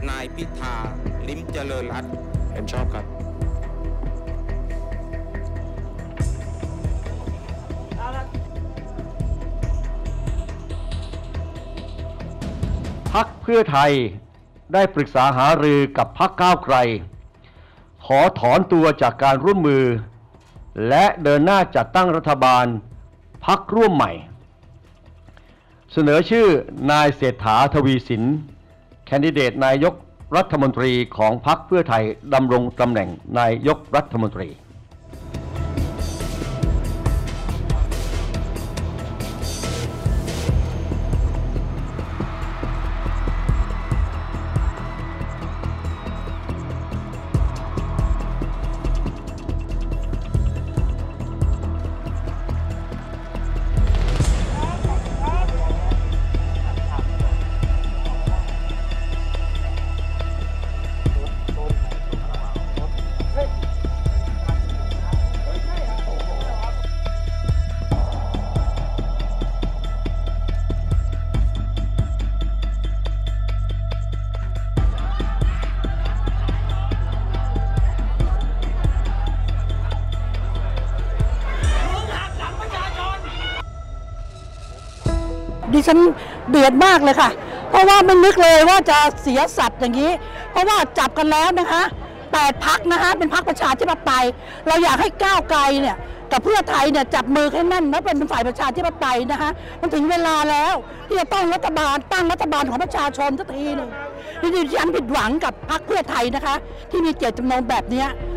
นายพิธาลิ้มเจริญรัตน์เห็นชอบครับพรรคเพื่อไทยได้ปรึกษาหารือกับพรรคก้าวไกลขอถอนตัวจากการร่วมมือและเดินหน้าจัดตั้งรัฐบาลพรรคร่วมใหม่เสนอชื่อนายเศรษฐาทวีสินแคนดิเดตนายกรัฐมนตรีของพรรคเพื่อไทยดำรงตำแหน่งนายกรัฐมนตรีดิฉันเดือดมากเลยค่ะเพราะว่าไม่นึกเลยว่าจะเสียสัตว์อย่างนี้เพราะว่าจับกันแล้วนะคะ8 พรรคนะคะเป็นพรรคประชาธิปไตยเราอยากให้ก้าวไกลเนี่ยกับเพื่อไทยเนี่ยจับมือให้แน่นและเป็นฝ่ายประชาธิปไตยนะคะมันถึงเวลาแล้วที่จะต้องตั้งรัฐบาลของประชาชนสักทีหนึ่งดิฉันผิดหวังกับพรรคเพื่อไทยนะคะที่มีเจตจำนงแบบนี้